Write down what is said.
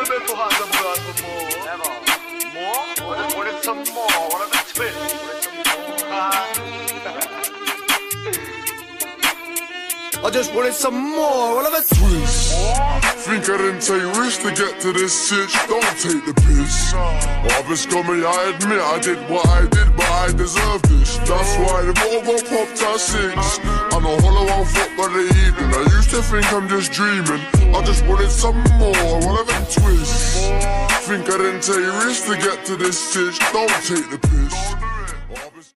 never been to have some blood before. Never. More? What is some more? What are the twists? What is some more? I just wanted some more. What are the twists? Think I didn't take risks to get to this sitch, don't take the piss. Rather scummy, I admit I did what I did, but I deserve this. That's why the bottle got popped at 6. I'm a hollow on foot by the evening. I used to think I'm just dreaming. I just wanted some more, whatever twist. Think I didn't take risks to get to this sitch, don't take the piss.